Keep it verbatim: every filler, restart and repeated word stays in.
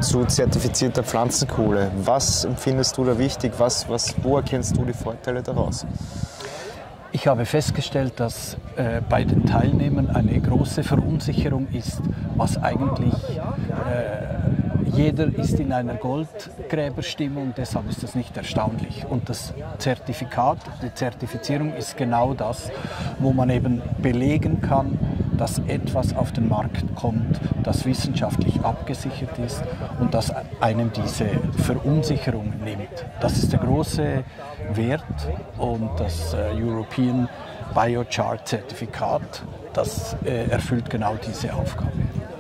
zu zertifizierter Pflanzenkohle. Was empfindest du da wichtig? Was, was, wo erkennst du die Vorteile daraus? Ich habe festgestellt, dass äh, bei den Teilnehmern eine große Verunsicherung ist, was eigentlich äh, jeder ist in einer Goldgräberstimmung, deshalb ist das nicht erstaunlich. Und das Zertifikat, die Zertifizierung ist genau das, wo man eben belegen kann, dass etwas auf den Markt kommt, das wissenschaftlich abgesichert ist und das einem diese Verunsicherung nimmt. Das ist der große Wert und das äh, European Biochar Zertifikat, das äh, erfüllt genau diese Aufgabe.